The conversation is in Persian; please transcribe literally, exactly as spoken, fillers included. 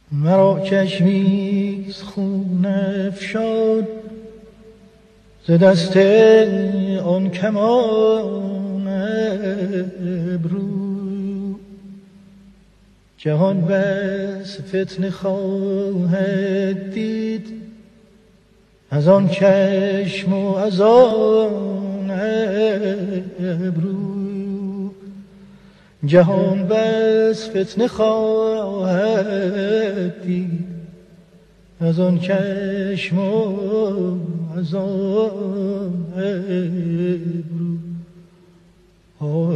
مرا چشمیز خون افشاد ز دست آن کمان ابرو. جهان بس فتنه خواهد دید از آن چشم و از آن ابرو. جهان بس فتنه خواهد دید از آن چشم و از آن ابرو.